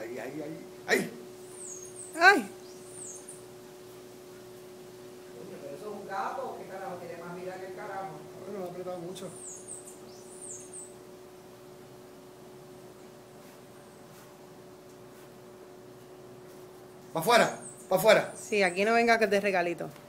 ¡Ay! ¡Ay! Pero eso es un gato, ¿qué carajo? Tiene más vida que el carajo. Bueno, lo he apretado mucho. ¡Para afuera! ¡Para afuera! Sí, aquí no venga que te regalito.